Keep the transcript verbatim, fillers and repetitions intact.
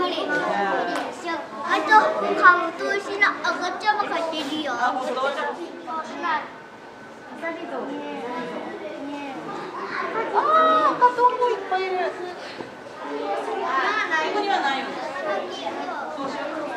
リ。あとカブトムシの赤ちゃんも飼ってるよ。あ、本当？ ああ、カトンボいっぱいいる。ここにはないよね。そうしよう。